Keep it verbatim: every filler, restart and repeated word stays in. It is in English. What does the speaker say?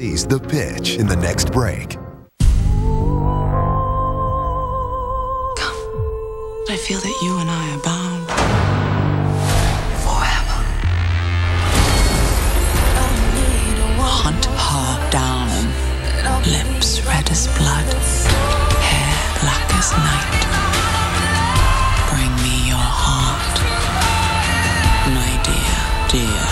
He's the pitch in the next break. Come. I feel that you and I are bound forever. Hunt her down. Lips red as blood. Hair black as night. Bring me your heart. My dear, dear